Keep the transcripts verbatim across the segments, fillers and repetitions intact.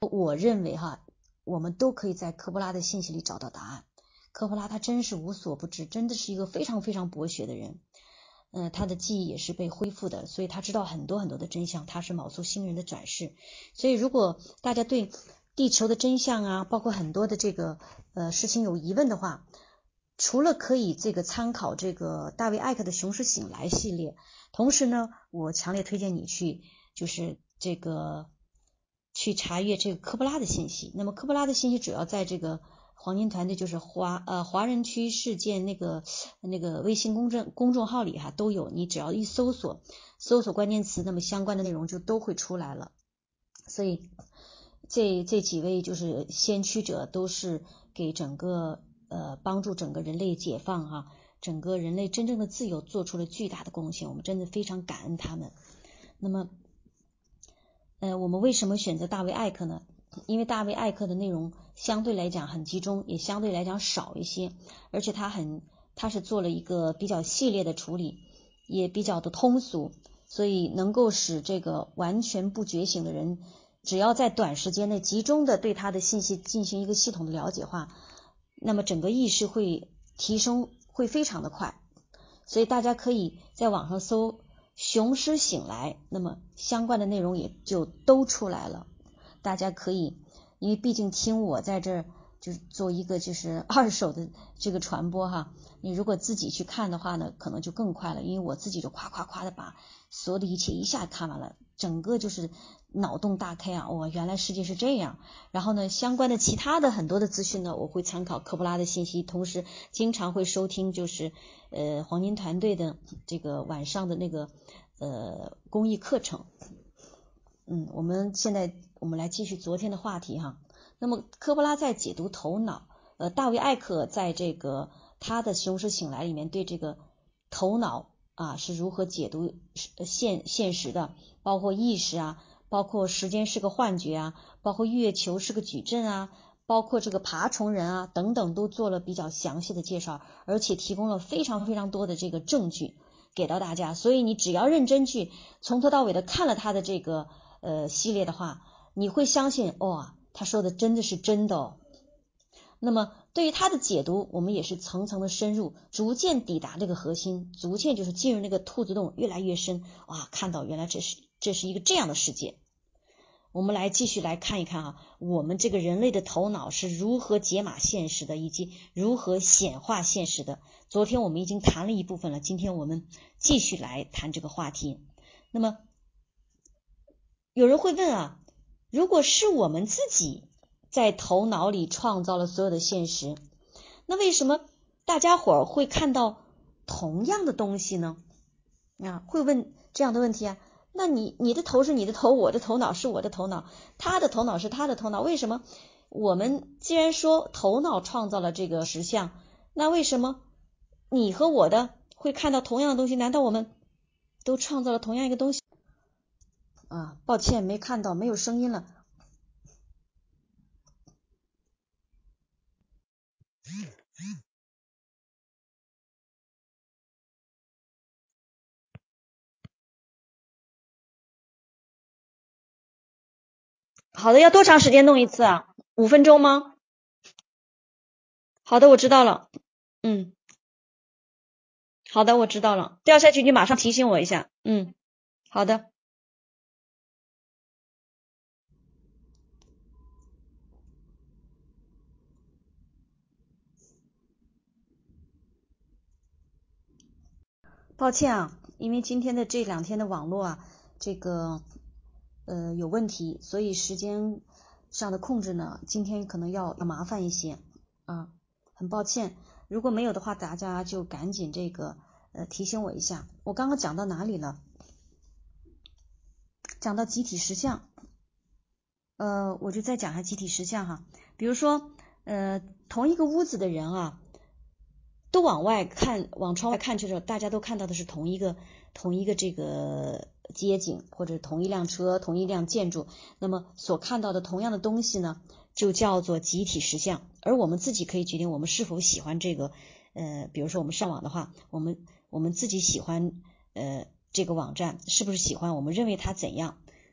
我认为哈，我们都可以在科波拉的信息里找到答案。科波拉他真是无所不知，真的是一个非常非常博学的人。呃，他的记忆也是被恢复的，所以他知道很多很多的真相，他是卯宿星人的转世。所以如果大家对地球的真相啊，包括很多的这个呃事情有疑问的话，除了可以这个参考这个大卫艾克的雄狮醒来系列，同时呢，我强烈推荐你去就是这个去查阅这个科波拉的信息。那么科波拉的信息主要在这个黄金团队，就是华呃华人区事件那个那个微信公众公众号里哈都有，你只要一搜索搜索关键词，那么相关的内容就都会出来了。所以这这几位就是先驱者，都是给整个呃帮助整个人类解放哈、啊，整个人类真正的自由做出了巨大的贡献，我们真的非常感恩他们。那么呃我们为什么选择大卫艾克呢？因为大卫艾克的内容相对来讲很集中，也相对来讲少一些，而且他很他是做了一个比较系列的处理，也比较的通俗，所以能够使这个完全不觉醒的人，只要在短时间内集中的对他的信息进行一个系统的了解化，那么整个意识会提升，会非常的快。所以大家可以在网上搜雄狮醒来，那么相关的内容也就都出来了。大家可以，因为毕竟听我在这儿就是做一个就是二手的这个传播哈，你如果自己去看的话呢，可能就更快了，因为我自己就夸夸夸的把所有的一切一下看完了，整个就是脑洞大开啊！哇，原来世界是这样。然后呢，相关的其他的很多的资讯呢，我会参考科波拉的信息，同时经常会收听就是呃黄金团队的这个晚上的那个呃公益课程。嗯，我们现在我们来继续昨天的话题哈。那么科波拉在解读头脑，呃，大卫艾克在这个他的雄狮醒来里面对这个头脑啊是如何解读现现实的，包括意识啊，包括时间是个幻觉啊，包括月球是个矩阵啊，包括这个爬虫人啊等等，都做了比较详细的介绍，而且提供了非常非常多的这个证据给到大家。所以你只要认真去从头到尾的看了他的这个呃系列的话，你会相信哦，他说的真的是真的哦。那么对于他的解读，我们也是层层的深入，逐渐抵达这个核心，逐渐就是进入那个兔子洞越来越深，哇，看到原来这是这是一个这样的世界。我们来继续来看一看啊，我们这个人类的头脑是如何解码现实的，以及如何显化现实的。昨天我们已经谈了一部分了，今天我们继续来谈这个话题。那么有人会问啊，如果是我们自己在头脑里创造了所有的现实，那为什么大家伙会看到同样的东西呢？啊，会问这样的问题啊？那你你的头是你的头，我的头脑是我的头脑，他的头脑是他的头脑，为什么我们既然说头脑创造了这个实相，那为什么你和我的会看到同样的东西？难道我们都创造了同样一个东西啊？抱歉，没看到，没有声音了。好的，要多长时间弄一次啊？五分钟吗？好的，我知道了。嗯，好的，我知道了。掉下去你马上提醒我一下。嗯，好的。抱歉啊，因为今天的这两天的网络啊，这个呃有问题，所以时间上的控制呢，今天可能要要麻烦一些啊，很抱歉。如果没有的话，大家就赶紧这个呃提醒我一下。我刚刚讲到哪里了？讲到集体实相，呃，我就再讲一下集体实相哈。比如说，呃，同一个屋子的人啊，都往外看，往窗外看去的时候，大家都看到的是同一个同一个这个街景，或者同一辆车，同一辆建筑，那么所看到的同样的东西呢，就叫做集体实相。而我们自己可以决定我们是否喜欢这个，呃，比如说我们上网的话，我们我们自己喜欢呃这个网站，是不是喜欢，我们认为它怎样，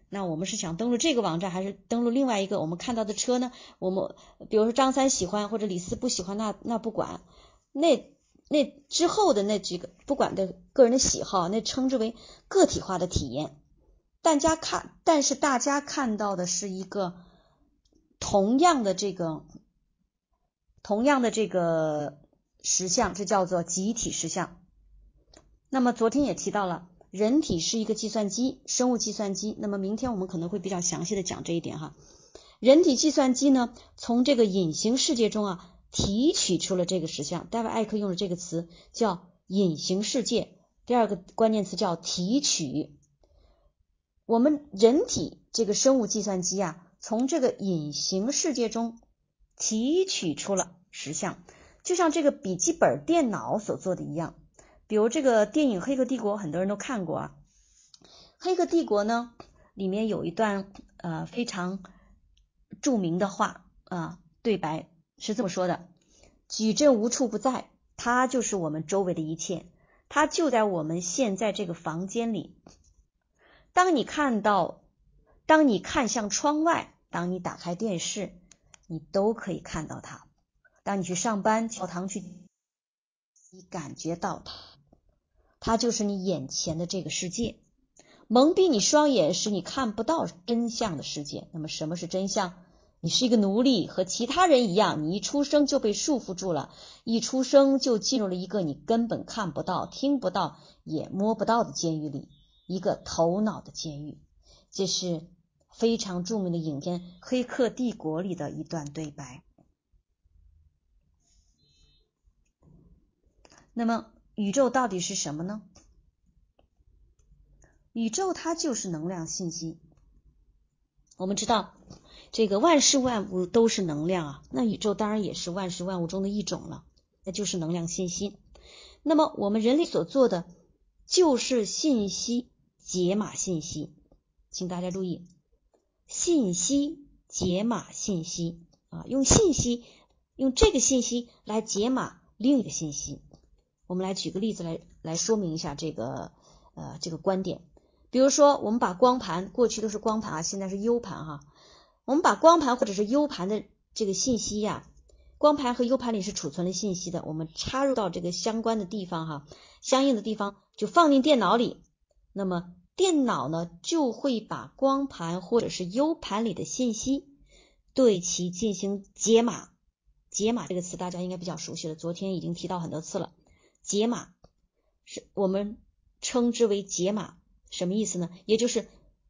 那我们是想登录这个网站还是登录另外一个？我们看到的车呢，我们比如说张三喜欢或者李四不喜欢，那那不管，那那之后的那几个不管的个人的喜好，那称之为个体化的体验。大家看，但是大家看到的是一个同样的这个同样的这个实相，这叫做集体实相。那么昨天也提到了，人体是一个计算机，生物计算机。那么明天我们可能会比较详细的讲这一点哈。人体计算机呢，从这个隐形世界中啊提取出了这个实相。戴维艾克用了这个词叫隐形世界，第二个关键词叫提取。我们人体这个生物计算机啊，从这个隐形世界中提取出了实相，就像这个笔记本电脑所做的一样。比如这个电影《黑客帝国》，很多人都看过啊。黑客帝国呢，里面有一段呃非常著名的话啊、呃，对白是这么说的：矩阵无处不在，它就是我们周围的一切，它就在我们现在这个房间里。当你看到，当你看向窗外，当你打开电视，你都可以看到它。当你去上班、教堂去，你感觉到它，它就是你眼前的这个世界。蒙蔽你双眼使你看不到真相的世界。那么什么是真相？你是一个奴隶，和其他人一样，你一出生就被束缚住了，一出生就进入了一个你根本看不到、听不到、也摸不到的监狱里。一个头脑的监狱。这是非常著名的影片《黑客帝国》里的一段对白。那么宇宙到底是什么呢？宇宙它就是能量信息。我们知道这个万事万物都是能量啊，那宇宙当然也是万事万物中的一种了，那就是能量信息。那么我们人类所做的就是信息解码信息，请大家注意，信息解码信息啊，用信息，用这个信息来解码另一个信息。我们来举个例子来来说明一下这个呃这个观点。比如说，我们把光盘，过去都是光盘啊，现在是 U 盘哈。我们把光盘或者是 U 盘的这个信息呀、啊，光盘和 U 盘里是储存了信息的，我们插入到这个相关的地方哈，相应的地方就放进电脑里。那么电脑呢就会把光盘或者是 U 盘里的信息对其进行解码。解码这个词大家应该比较熟悉了，昨天已经提到很多次了。解码是我们称之为解码，什么意思呢？也就是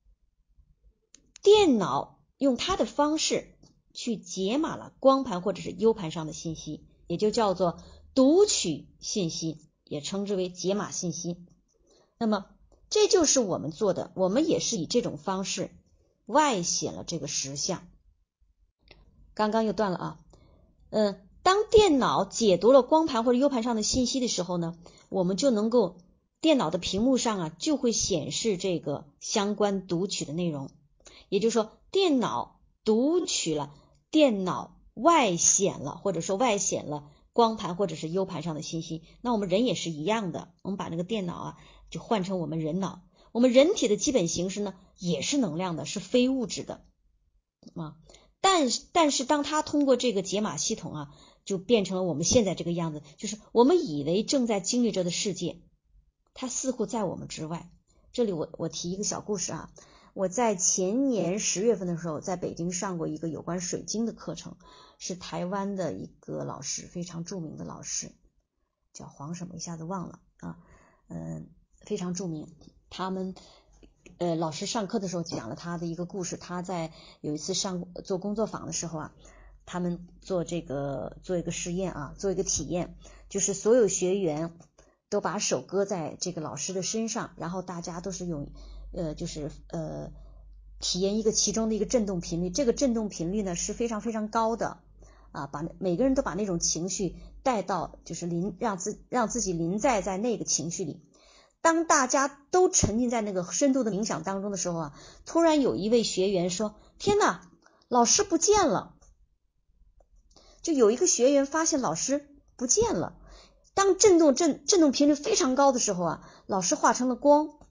电脑用它的方式去解码了光盘或者是 U 盘上的信息，也就叫做读取信息，也称之为解码信息。那么这就是我们做的，我们也是以这种方式外显了这个实相。刚刚又断了啊，嗯，当电脑解读了光盘或者 U 盘上的信息的时候呢，我们就能够电脑的屏幕上啊就会显示这个相关读取的内容。也就是说，电脑读取了，电脑外显了，或者说外显了光盘或者是 U 盘上的信息。那我们人也是一样的，我们把那个电脑啊就换成我们人脑。我们人体的基本形式呢也是能量的，是非物质的啊。但但是当它通过这个解码系统啊，就变成了我们现在这个样子，就是我们以为正在经历着的世界，它似乎在我们之外。这里我我提一个小故事啊。我在前年十月份的时候，在北京上过一个有关水晶的课程，是台湾的一个老师，非常著名的老师，叫黄什么，一下子忘了啊，嗯，非常著名。他们呃老师上课的时候讲了他的一个故事，他在有一次上做工作坊的时候啊，他们做这个做一个实验啊，做一个体验，就是所有学员都把手搁在这个老师的身上，然后大家都是用呃，就是呃，体验一个其中的一个振动频率，这个振动频率呢是非常非常高的啊，把每个人都把那种情绪带到，就是临让自让自己临在在那个情绪里。当大家都沉浸在那个深度的冥想当中的时候啊，突然有一位学员说：“天哪，老师不见了！”就有一个学员发现老师不见了。当振动振振动频率非常高的时候啊，老师化成了光。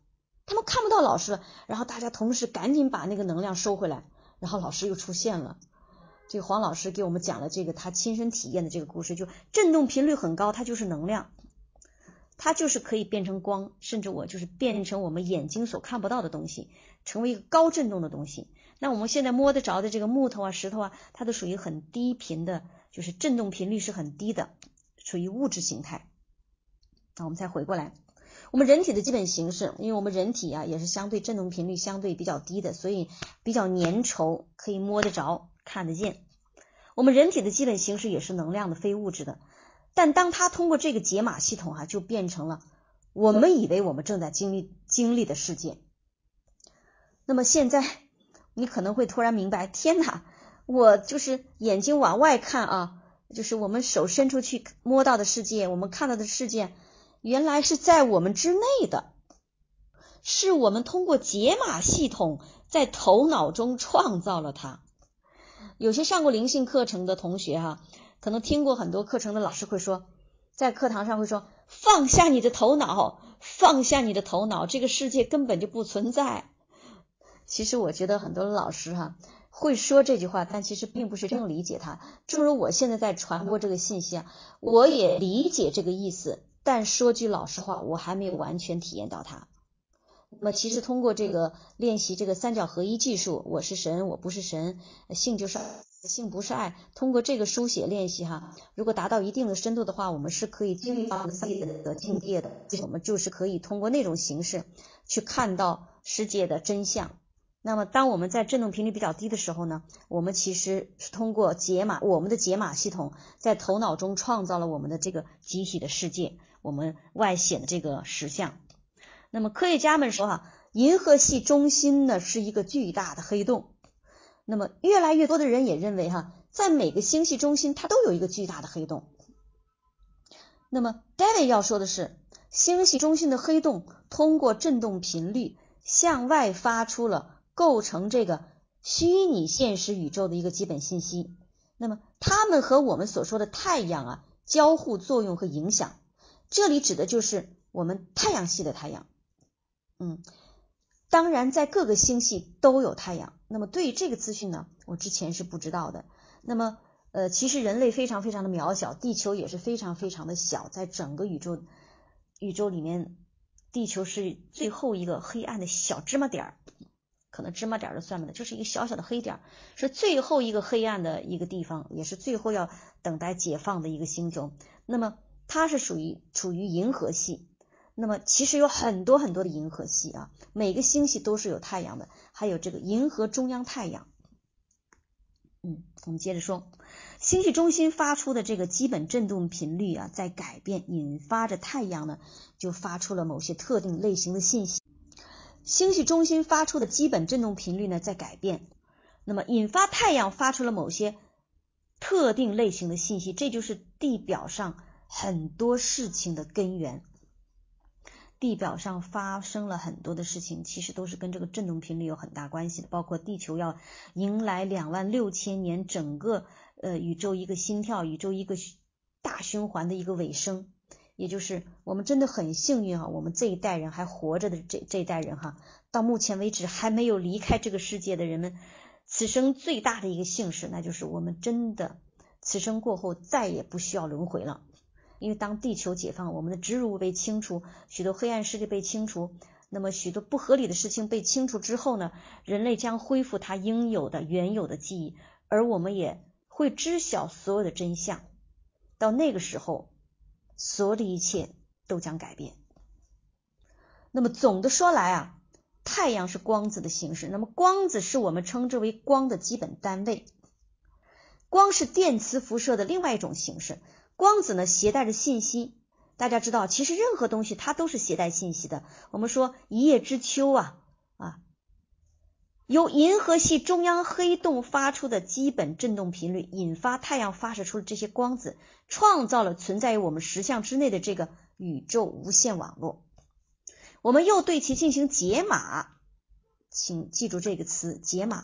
他们看不到老师了，然后大家同时赶紧把那个能量收回来，然后老师又出现了。这个黄老师给我们讲了这个他亲身体验的这个故事，就振动频率很高，它就是能量，它就是可以变成光，甚至我就是变成我们眼睛所看不到的东西，成为一个高振动的东西。那我们现在摸得着的这个木头啊、石头啊，它都属于很低频的，就是振动频率是很低的，属于物质形态。那我们再回过来，我们人体的基本形式，因为我们人体啊也是相对振动频率相对比较低的，所以比较粘稠，可以摸得着看得见。我们人体的基本形式也是能量的、非物质的，但当它通过这个解码系统啊，就变成了我们以为我们正在经历经历的世界。那么现在你可能会突然明白，天哪，我就是眼睛往外看啊，就是我们手伸出去摸到的世界，我们看到的世界原来是在我们之内的，是我们通过解码系统在头脑中创造了它。有些上过灵性课程的同学哈、啊，可能听过很多课程的老师会说，在课堂上会说，放下你的头脑，放下你的头脑，这个世界根本就不存在。其实我觉得很多老师哈、啊、会说这句话，但其实并不是真正理解它。正如我现在在传播这个信息啊，我也理解这个意思，但说句老实话，我还没有完全体验到它。那么其实通过这个练习这个三角合一技术，我是神，我不是神，性就是爱，性不是爱，通过这个书写练习哈，如果达到一定的深度的话，我们是可以经历到三界的境界的，我们就是可以通过那种形式去看到世界的真相。那么当我们在振动频率比较低的时候呢，我们其实是通过解码，我们的解码系统在头脑中创造了我们的这个集体的世界，我们外显的这个实相。那么科学家们说哈、啊，银河系中心呢是一个巨大的黑洞。那么越来越多的人也认为哈、啊，在每个星系中心它都有一个巨大的黑洞。那么 David 要说的是，星系中心的黑洞通过振动频率向外发出了构成这个虚拟现实宇宙的一个基本信息。那么它们和我们所说的太阳啊交互作用和影响，这里指的就是我们太阳系的太阳。嗯，当然在各个星系都有太阳。那么对于这个资讯呢，我之前是不知道的。那么呃，其实人类非常非常的渺小，地球也是非常非常的小，在整个宇宙宇宙里面，地球是最后一个黑暗的小芝麻点儿，可能芝麻点儿都算不得，就是一个小小的黑点，是最后一个黑暗的一个地方，也是最后要等待解放的一个星球。那么它是属于处于银河系。那么其实有很多很多的银河系啊，每个星系都是有太阳的，还有这个银河中央太阳。嗯，我们接着说，星系中心发出的这个基本振动频率啊，在改变，引发着太阳呢就发出了某些特定类型的信息。星系中心发出的基本振动频率呢在改变，那么引发太阳发出了某些特定类型的信息，这就是地表上很多事情的根源。地表上发生了很多的事情，其实都是跟这个振动频率有很大关系的，包括地球要迎来两万六千年整个呃宇宙一个心跳，宇宙一个大循环的一个尾声。也就是我们真的很幸运啊，我们这一代人还活着的这这一代人哈，到目前为止还没有离开这个世界的人们，此生最大的一个幸事，那就是我们真的此生过后再也不需要轮回了。因为当地球解放，我们的植入物被清除，许多黑暗势力被清除，那么许多不合理的事情被清除之后呢，人类将恢复它应有的原有的记忆，而我们也会知晓所有的真相。到那个时候，所有的一切都将改变。那么总的说来啊，太阳是光子的形式，那么光子是我们称之为光的基本单位。光是电磁辐射的另外一种形式。光子呢携带着信息，大家知道其实任何东西它都是携带信息的。我们说一叶知秋啊啊，由银河系中央黑洞发出的基本振动频率引发太阳发射出的这些光子，创造了存在于我们实相之内的这个宇宙无线网络。我们又对其进行解码，请记住这个词，解码，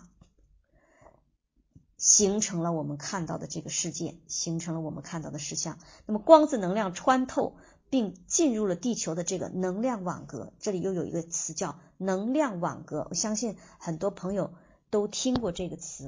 形成了我们看到的这个世界，形成了我们看到的实相。那么光子能量穿透并进入了地球的这个能量网格。这里又有一个词叫能量网格，我相信很多朋友都听过这个词，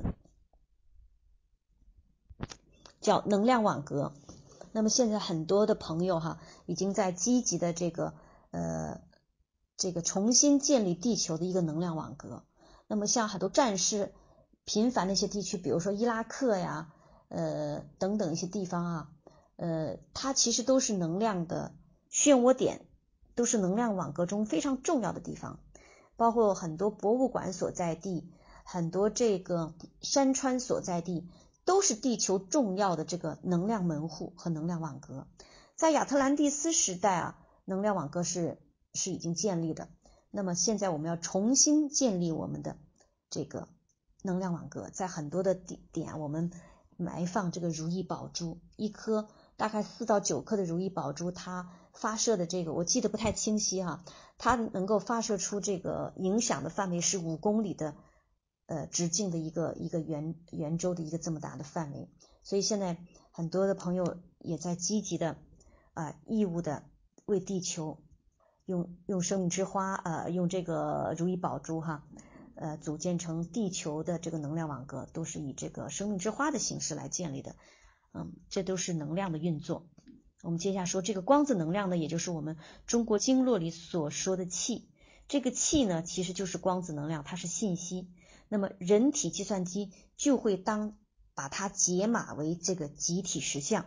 叫能量网格。那么现在很多的朋友哈，已经在积极的这个呃这个重新建立地球的一个能量网格。那么像很多战事频繁的一些地区，比如说伊拉克呀，呃等等一些地方啊，呃它其实都是能量的漩涡点，都是能量网格中非常重要的地方，包括很多博物馆所在地，很多这个山川所在地，都是地球重要的这个能量门户和能量网格。在亚特兰蒂斯时代啊，能量网格是是已经建立的。那么现在我们要重新建立我们的这个能量网格，在很多的点我们埋放这个如意宝珠，一颗大概四到九颗的如意宝珠，它发射的这个我记得不太清晰哈，它能够发射出这个影响的范围是五公里的呃直径的一个一个圆圆周的一个这么大的范围。所以现在很多的朋友也在积极的啊、呃、义务的为地球用用生命之花呃用这个如意宝珠哈呃组建成地球的这个能量网格，都是以这个生命之花的形式来建立的。嗯，这都是能量的运作。我们接下来说这个光子能量呢，也就是我们中国经络里所说的气。这个气呢，其实就是光子能量，它是信息。那么人体计算机就会当把它解码为这个集体实相。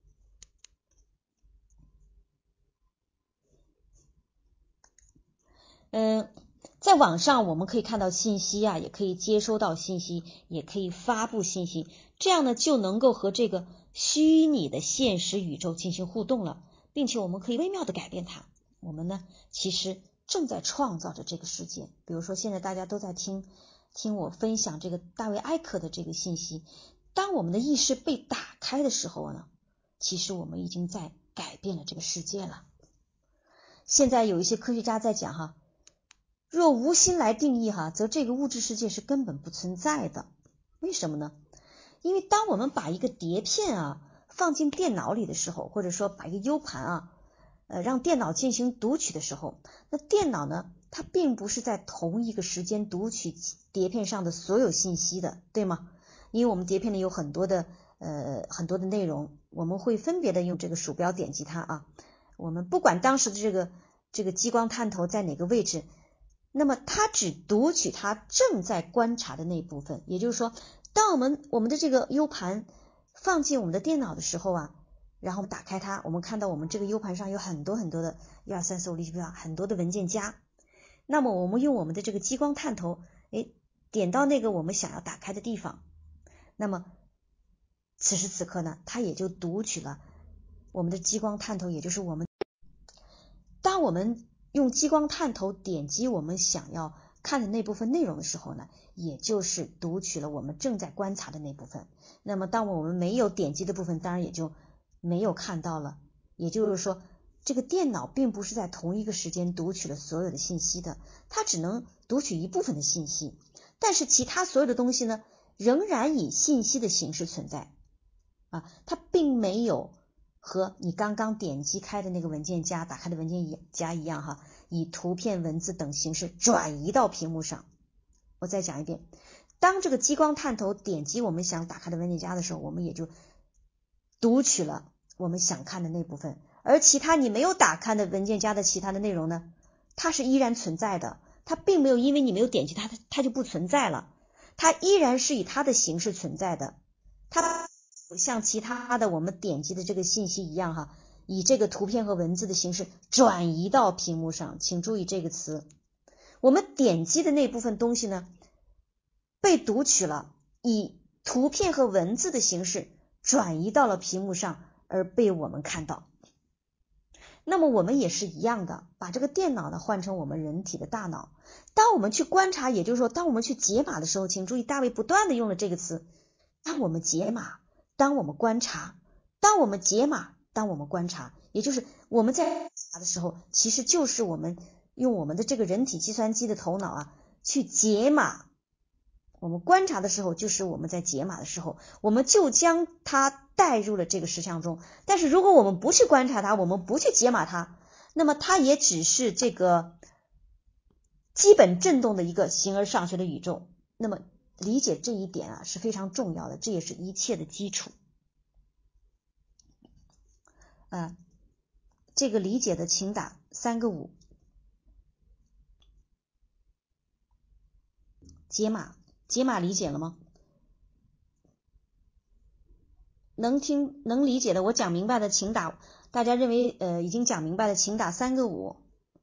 嗯，在网上我们可以看到信息啊，也可以接收到信息，也可以发布信息，这样呢就能够和这个虚拟的现实宇宙进行互动了，并且我们可以微妙的改变它。我们呢其实正在创造着这个世界。比如说现在大家都在听听我分享这个大卫艾克的这个信息，当我们的意识被打开的时候呢，其实我们已经在改变了这个世界了。现在有一些科学家在讲哈，若无心来定义哈，则这个物质世界是根本不存在的。为什么呢？因为当我们把一个碟片啊放进电脑里的时候，或者说把一个 U 盘啊呃让电脑进行读取的时候，那电脑呢它并不是在同一个时间读取碟片上的所有信息的，对吗？因为我们碟片里有很多的呃很多的内容，我们会分别的用这个鼠标点击它啊，我们不管当时的这个这个激光探头在哪个位置，那么它只读取它正在观察的那部分。也就是说，当我们我们的这个 U 盘放进我们的电脑的时候啊，然后打开它，我们看到我们这个 U 盘上有很多很多的一二三四五六七八很多的文件夹。那么我们用我们的这个激光探头，哎，点到那个我们想要打开的地方，那么此时此刻呢，它也就读取了我们的激光探头，也就是我们当我们用激光探头点击我们想要看的那部分内容的时候呢，也就是读取了我们正在观察的那部分。那么当我们没有点击的部分，当然也就没有看到了。也就是说，这个电脑并不是在同一个时间读取了所有的信息的，它只能读取一部分的信息，但是其他所有的东西呢，仍然以信息的形式存在啊，它并没有和你刚刚点击开的那个文件夹打开的文件夹一样哈，以图片文字等形式转移到屏幕上。我再讲一遍，当这个激光探头点击我们想打开的文件夹的时候，我们也就读取了我们想看的那部分，而其他你没有打开的文件夹的其他的内容呢，它是依然存在的，它并没有因为你没有点击它它就不存在了，它依然是以它的形式存在的，它像其他的我们点击的这个信息一样哈，以这个图片和文字的形式转移到屏幕上。请注意这个词，我们点击的那部分东西呢，被读取了，以图片和文字的形式转移到了屏幕上，而被我们看到。那么我们也是一样的，把这个电脑呢换成我们人体的大脑。当我们去观察，也就是说当我们去解码的时候，请注意大卫不断的用了这个词，当我们解码，当我们观察，当我们解码，当我们观察，也就是我们在观察的时候，其实就是我们用我们的这个人体计算机的头脑啊，去解码我们观察的时候就是我们在解码的时候，我们就将它带入了这个实相中。但是如果我们不去观察它，我们不去解码它，那么它也只是这个基本振动的一个形而上学的宇宙。那么理解这一点啊是非常重要的，这也是一切的基础。啊，这个理解的请打三个五。解码，解码理解了吗？能听能理解的，我讲明白的请打，大家认为呃已经讲明白的请打三个五。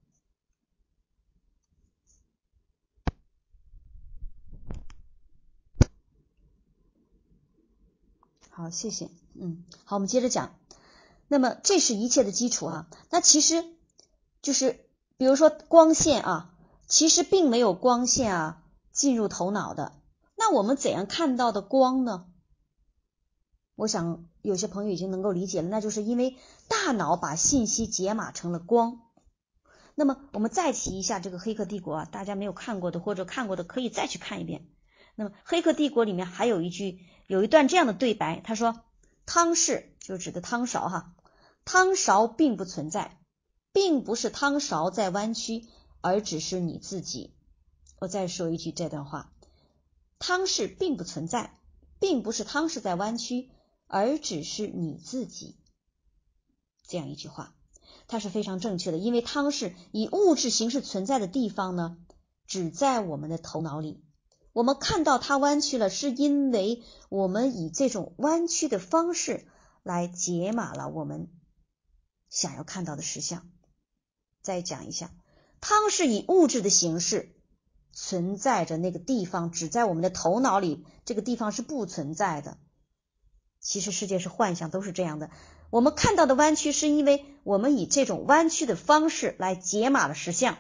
好，谢谢。嗯，好，我们接着讲。那么这是一切的基础啊。那其实就是比如说光线啊，其实并没有光线啊进入头脑的。那我们怎样看到的光呢？我想有些朋友已经能够理解了，那就是因为大脑把信息解码成了光。那么我们再提一下这个《黑客帝国》啊，大家没有看过的或者看过的可以再去看一遍。那么《黑客帝国》里面还有一句有一段这样的对白，他说汤氏就指的汤勺哈，汤勺并不存在，并不是汤勺在弯曲，而只是你自己。我再说一句这段话，汤氏并不存在，并不是汤氏在弯曲，而只是你自己。这样一句话它是非常正确的，因为汤氏以物质形式存在的地方呢，只在我们的头脑里。我们看到它弯曲了，是因为我们以这种弯曲的方式来解码了我们想要看到的实相。再讲一下，汤是以物质的形式存在着，那个地方只在我们的头脑里，这个地方是不存在的。其实世界是幻象，都是这样的。我们看到的弯曲是因为我们以这种弯曲的方式来解码了实相。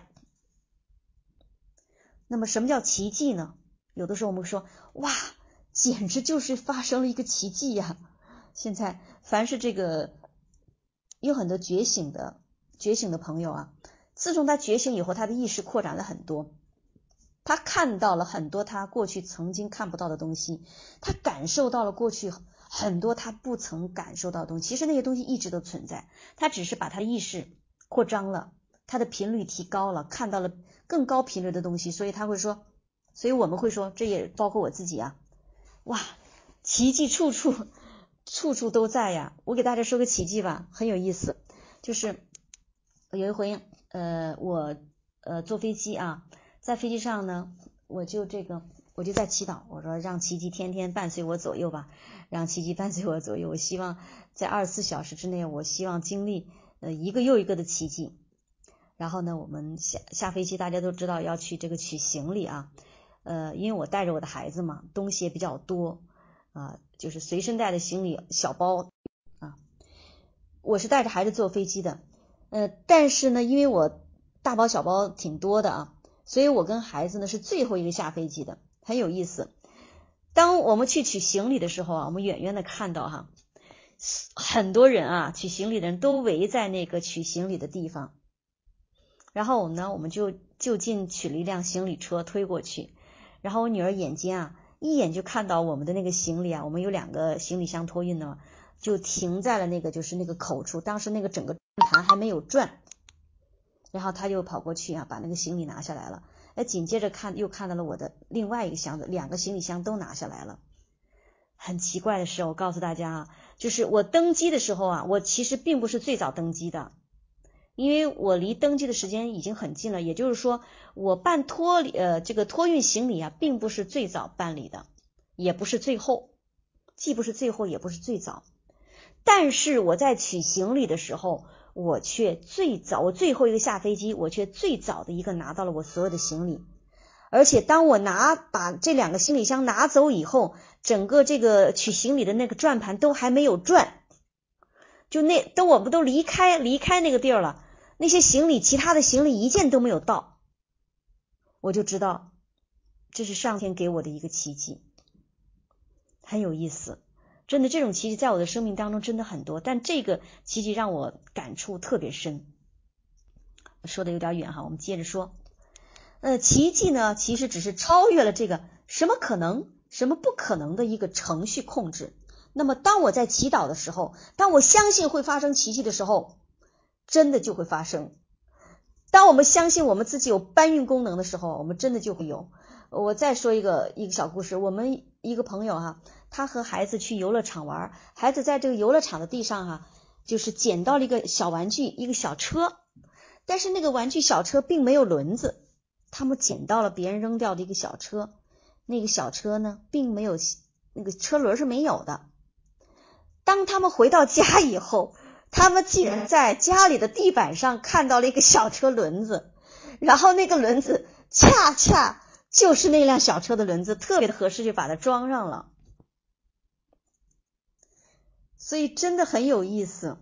那么什么叫奇迹呢？有的时候我们说，哇，简直就是发生了一个奇迹呀！现在凡是这个有很多觉醒的觉醒的朋友啊，自从他觉醒以后，他的意识扩展了很多，他看到了很多他过去曾经看不到的东西，他感受到了过去很多他不曾感受到的东西。其实那些东西一直都存在，他只是把他的意识扩张了，他的频率提高了，看到了更高频率的东西，所以他会说，所以我们会说，这也包括我自己啊，哇，奇迹处处处处都在呀。我给大家说个奇迹吧，很有意思。就是有一回呃我呃坐飞机啊，在飞机上呢，我就这个我就在祈祷，我说让奇迹天天伴随我左右吧，让奇迹伴随我左右。我希望在二十四小时之内，我希望经历呃一个又一个的奇迹。然后呢，我们下下飞机，大家都知道要去这个取行李啊，呃，因为我带着我的孩子嘛，东西也比较多啊、呃，就是随身带的行李小包啊。我是带着孩子坐飞机的，呃，但是呢，因为我大包小包挺多的啊，所以我跟孩子呢是最后一个下飞机的，很有意思。当我们去取行李的时候啊，我们远远的看到哈，很多人啊，取行李的人都围在那个取行李的地方。然后我们呢，我们就就近取了一辆行李车推过去，然后我女儿眼尖啊，一眼就看到我们的那个行李啊，我们有两个行李箱托运呢，就停在了那个就是那个口处，当时那个整个转盘还没有转，然后她就跑过去啊，把那个行李拿下来了。哎，紧接着看又看到了我的另外一个箱子，两个行李箱都拿下来了。很奇怪的是，我告诉大家啊，就是我登机的时候啊，我其实并不是最早登机的。因为我离登机的时间已经很近了，也就是说我办托呃这个托运行李啊，并不是最早办理的，也不是最后，既不是最后也不是最早，但是我在取行李的时候，我却最早，我最后一个下飞机，我却最早的一个拿到了我所有的行李。而且当我拿把这两个行李箱拿走以后，整个这个取行李的那个转盘都还没有转，就那等我们都离开离开那个地儿了，那些行李其他的行李一件都没有到，我就知道这是上天给我的一个奇迹，很有意思。真的这种奇迹在我的生命当中真的很多，但这个奇迹让我感触特别深。说的有点远哈，我们接着说。呃，奇迹呢其实只是超越了这个什么可能，什么不可能的一个程序控制。那么当我在祈祷的时候，当我相信会发生奇迹的时候，真的就会发生。当我们相信我们自己有搬运功能的时候，我们真的就会有。我再说一个一个小故事，我们一个朋友哈，他和孩子去游乐场玩，孩子在这个游乐场的地上哈，就是捡到了一个小玩具，一个小车，但是那个玩具小车并没有轮子，他们捡到了别人扔掉的一个小车，那个小车呢，并没有，那个车轮是没有的。当他们回到家以后，他们竟然在家里的地板上看到了一个小车轮子，然后那个轮子恰恰就是那辆小车的轮子，特别的合适，就把它装上了。所以真的很有意思。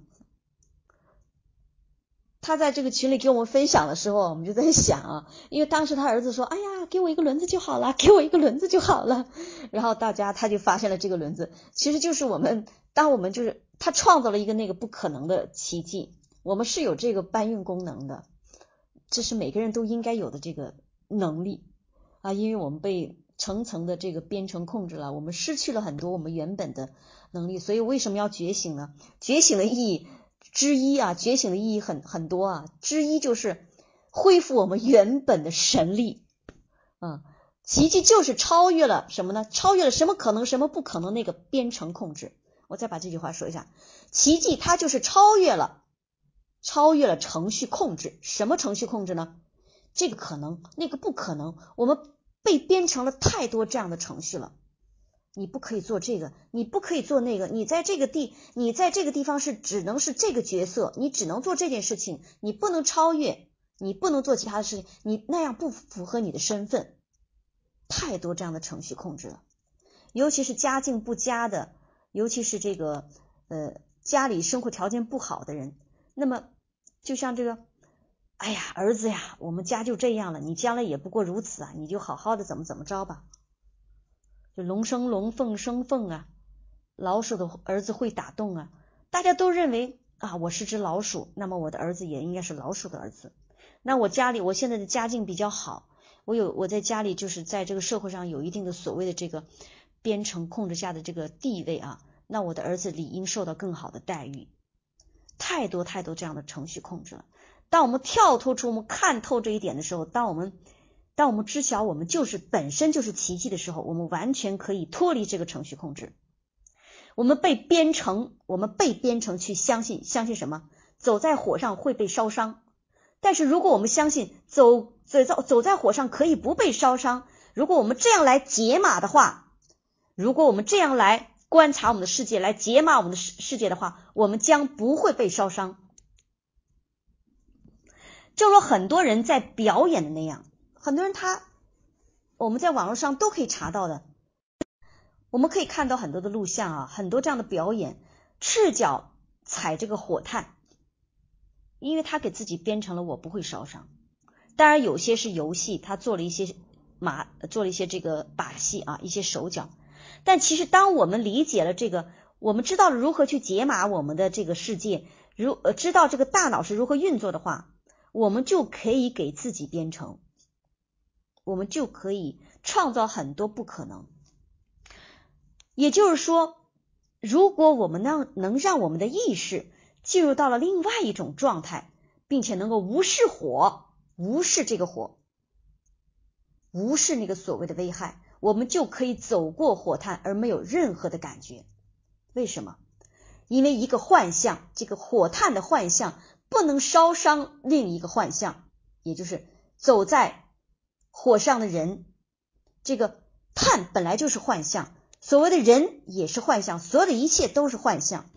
他在这个群里给我们分享的时候，我们就在想啊，因为当时他儿子说，哎呀，给我一个轮子就好了，给我一个轮子就好了。然后大家他就发现了这个轮子，其实就是我们，当我们就是他创造了一个那个不可能的奇迹，我们是有这个搬运功能的，这是每个人都应该有的这个能力啊，因为我们被层层的这个编程控制了，我们失去了很多我们原本的能力。所以为什么要觉醒呢？觉醒的意义之一啊，觉醒的意义很很多啊，之一就是恢复我们原本的神力。嗯，奇迹就是超越了什么呢？超越了什么可能什么不可能那个编程控制。我再把这句话说一下，奇迹它就是超越了超越了程序控制。什么程序控制呢？这个可能那个不可能，我们被编成了太多这样的程序了。你不可以做这个，你不可以做那个，你在这个地你在这个地方是只能是这个角色，你只能做这件事情，你不能超越，你不能做其他的事情，你那样不符合你的身份。太多这样的程序控制了，尤其是家境不佳的，尤其是这个呃家里生活条件不好的人，那么就像这个，哎呀儿子呀，我们家就这样了，你将来也不过如此啊，你就好好的怎么怎么着吧。就龙生龙，凤生凤啊，老鼠的儿子会打洞啊，大家都认为啊，我是只老鼠，那么我的儿子也应该是老鼠的儿子。那我家里，我现在的家境比较好，我有我在家里就是在这个社会上有一定的所谓的这个编程控制下的这个地位啊，那我的儿子理应受到更好的待遇。太多太多这样的程序控制了。当我们跳脱出，我们看透这一点的时候，当我们当我们知晓我们就是本身就是奇迹的时候，我们完全可以脱离这个程序控制。我们被编程，我们被编程去相信相信什么？走在火上会被烧伤。但是如果我们相信走走在走在火上可以不被烧伤，如果我们这样来解码的话，如果我们这样来观察我们的世界，来解码我们的世界的话，我们将不会被烧伤。正如很多人在表演的那样，很多人他我们在网络上都可以查到的，我们可以看到很多的录像啊，很多这样的表演，赤脚踩这个火炭，因为他给自己编成了我不会烧伤。当然有些是游戏，他做了一些马做了一些这个把戏啊，一些手脚。但其实当我们理解了这个，我们知道了如何去解码我们的这个世界，如呃知道这个大脑是如何运作的话，我们就可以给自己编程，我们就可以创造很多不可能。也就是说，如果我们能能让我们的意识进入到了另外一种状态，并且能够无视火，无视这个火，无视那个所谓的危害，我们就可以走过火炭而没有任何的感觉。为什么？因为一个幻象，这个火炭的幻象不能烧伤另一个幻象，也就是走在火上的人。这个炭本来就是幻象，所谓的人也是幻象，所有的一切都是幻象。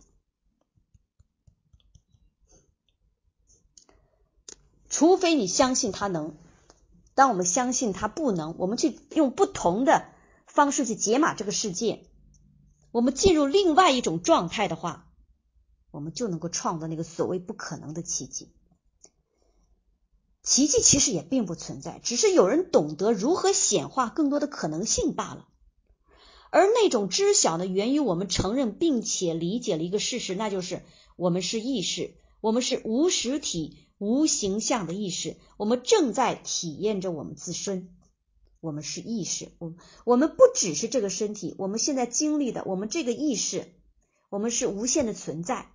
除非你相信它能，当我们相信它不能，我们去用不同的方式去解码这个世界，我们进入另外一种状态的话，我们就能够创造那个所谓不可能的奇迹。奇迹其实也并不存在，只是有人懂得如何显化更多的可能性罢了。而那种知晓呢，源于我们承认并且理解了一个事实，那就是我们是意识，我们是无实体无形象的意识，我们正在体验着我们自身。 我们是意识，我我们不只是这个身体，我们现在经历的，我们这个意识，我们是无限的存在，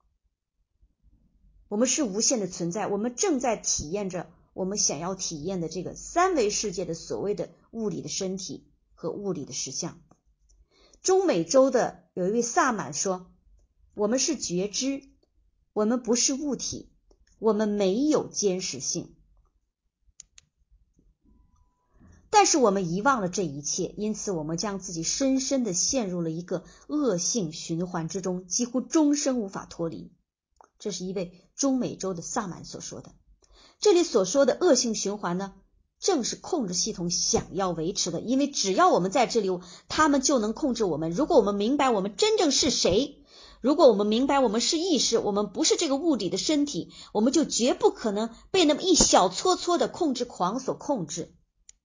我们是无限的存在，我们正在体验着我们想要体验的这个三维世界的所谓的物理的身体和物理的实相。中美洲的有一位萨满说，我们是觉知，我们不是物体，我们没有坚实性。但是我们遗忘了这一切，因此我们将自己深深地陷入了一个恶性循环之中，几乎终生无法脱离。这是一位中美洲的萨满所说的。这里所说的恶性循环呢，正是控制系统想要维持的，因为只要我们在这里，他们就能控制我们。如果我们明白我们真正是谁，如果我们明白我们是意识，我们不是这个物理的身体，我们就绝不可能被那么一小撮撮的控制狂所控制。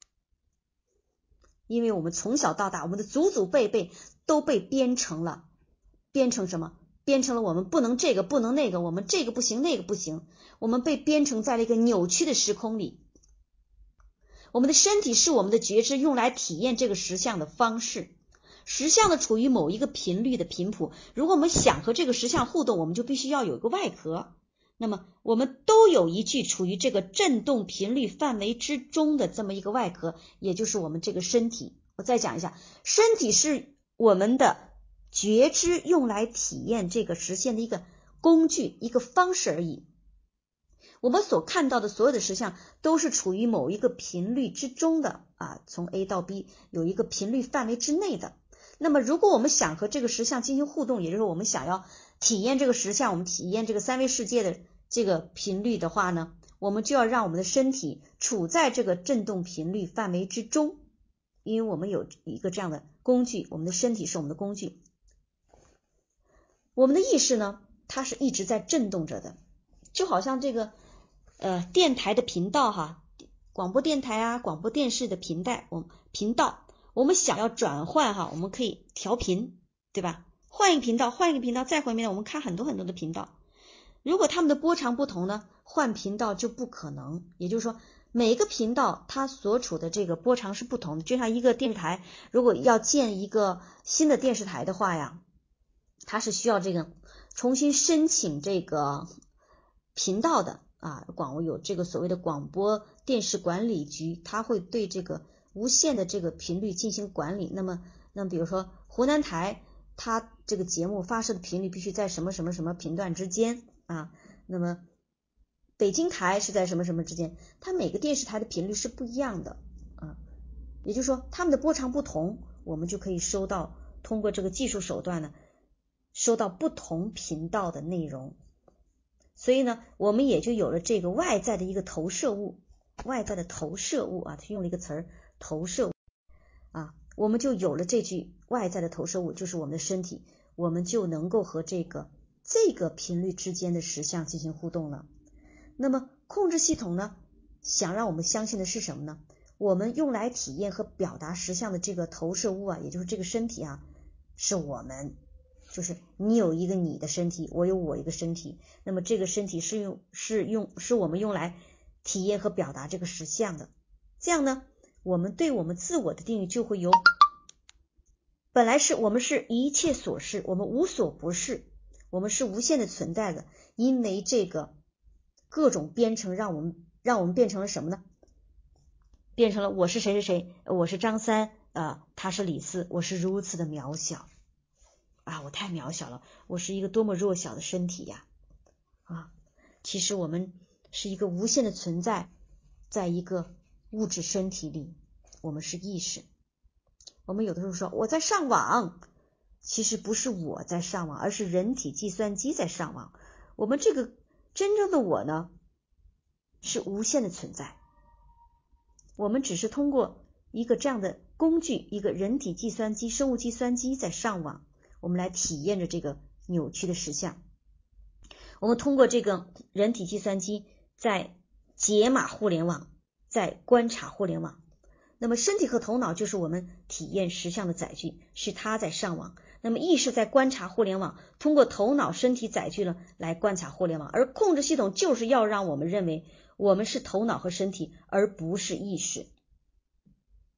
因为我们从小到大，我们的祖祖辈辈都被编成了，编成什么？编成了我们不能这个不能那个，我们这个不行那个不行，我们被编成在了一个扭曲的时空里。我们的身体是我们的觉知用来体验这个实相的方式，实相的处于某一个频率的频谱，如果我们想和这个实相互动，我们就必须要有一个外壳。那么我们都有一具处于这个振动频率范围之中的这么一个外壳，也就是我们这个身体。我再讲一下，身体是我们的觉知用来体验这个实现的一个工具，一个方式而已。我们所看到的所有的实相都是处于某一个频率之中的啊，从 A 到 B 有一个频率范围之内的。那么如果我们想和这个实相进行互动，也就是我们想要体验这个实相，我们体验这个三维世界的这个频率的话呢，我们就要让我们的身体处在这个振动频率范围之中，因为我们有一个这样的工具，我们的身体是我们的工具。我们的意识呢，它是一直在振动着的，就好像这个呃电台的频道哈，广播电台啊，广播电视的频带，我们频道，我们想要转换哈，我们可以调频，对吧？换一个频道，换一个频道，再换一个频道，我们看很多很多的频道。如果它们的波长不同呢，换频道就不可能。也就是说，每一个频道它所处的这个波长是不同的。就像一个电视台，如果要建一个新的电视台的话呀，它是需要这个重新申请这个频道的啊，广有这个所谓的广播电视管理局，它会对这个无线的这个频率进行管理。那么，那么比如说湖南台，它这个节目发射的频率必须在什么什么什么频段之间啊，那么北京台是在什么什么之间，它每个电视台的频率是不一样的啊，也就是说它们的波长不同，我们就可以收到，通过这个技术手段呢，收到不同频道的内容。所以呢，我们也就有了这个外在的一个投射物，外在的投射物啊，他用了一个词儿，投射物啊，我们就有了这句外在的投射物，就是我们的身体，我们就能够和这个这个频率之间的实相进行互动了。那么控制系统呢，想让我们相信的是什么呢？我们用来体验和表达实相的这个投射物啊，也就是这个身体啊，是我们，就是你有一个你的身体，我有我一个身体，那么这个身体是用是用是我们用来体验和表达这个实相的。这样呢，我们对我们自我的定义就会由本来是我们是一切所是，我们无所不是，我们是无限的存在的，因为这个各种编程让我们让我们变成了什么呢？变成了我是谁谁谁，我是张三啊，他是李四，我是如此的渺小啊，我太渺小了，我是一个多么弱小的身体呀啊！其实我们是一个无限的存在，在一个物质身体里，我们是意识。我们有的时候说我在上网，其实不是我在上网，而是人体计算机在上网。我们这个真正的我呢，是无限的存在。我们只是通过一个这样的工具，一个人体计算机、生物计算机在上网，我们来体验着这个扭曲的实相。我们通过这个人体计算机在解码互联网，在观察互联网。那么身体和头脑就是我们体验实相的载具，是它在上网。那么意识在观察互联网，通过头脑身体载具呢来观察互联网。而控制系统就是要让我们认为我们是头脑和身体，而不是意识。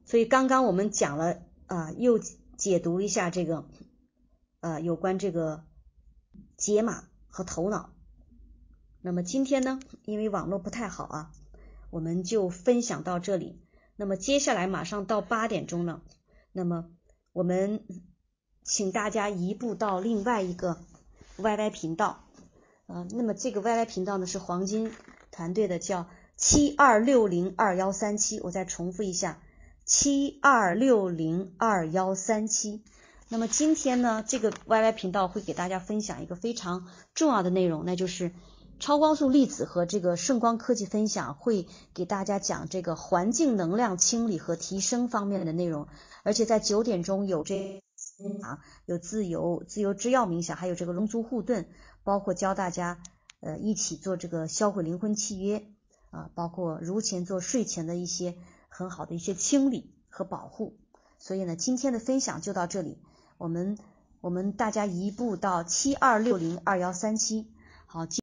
所以刚刚我们讲了啊、呃，又解读一下这个呃有关这个解码和头脑。那么今天呢，因为网络不太好啊，我们就分享到这里。那么接下来马上到八点钟了，那么我们请大家移步到另外一个 Y Y 频道，呃，那么这个 Y Y 频道呢是黄金团队的，叫七二六零二一三七，我再重复一下，七二六零二一三七。那么今天呢，这个 Y Y 频道会给大家分享一个非常重要的内容，那就是超光速粒子和这个顺光科技分享会给大家讲这个环境能量清理和提升方面的内容，而且在九点钟有这啊有自由自由之钥冥想，还有这个龙族护盾，包括教大家呃一起做这个销毁灵魂契约啊，包括如前做睡前的一些很好的一些清理和保护。所以呢，今天的分享就到这里，我们我们大家移步到七二六零二一三七。好。